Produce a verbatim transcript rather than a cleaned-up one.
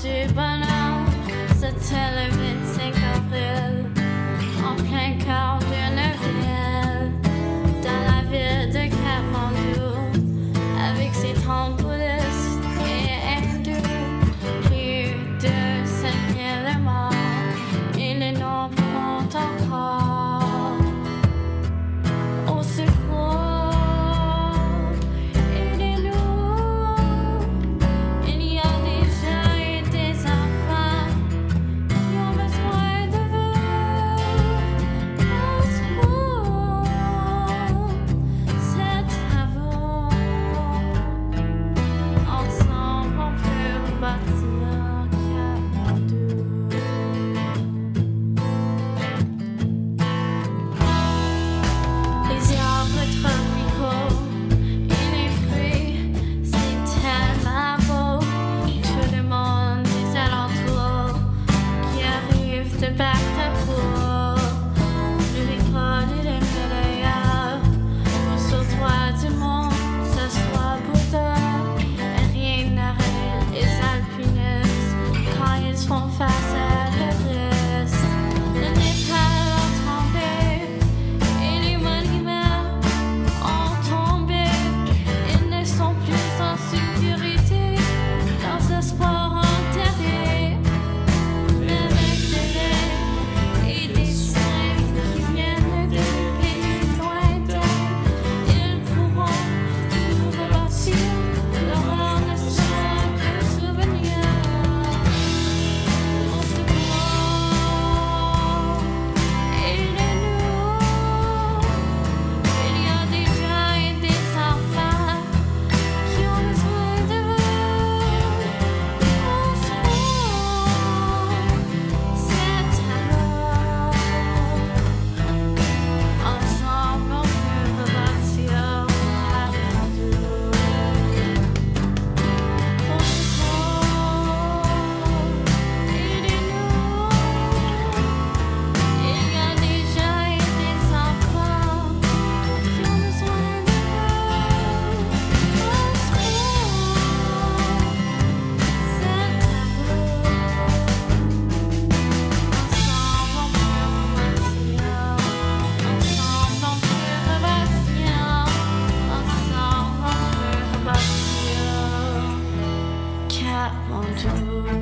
du bonheur se lève le vingt-cinq avril, en plein cœur d'une ville, dans la ville de Katmandou, avec ses trente bouddhistes et hindous, plus de cinq mille morts, et les nombres montent encore. Au secours, Katmandou.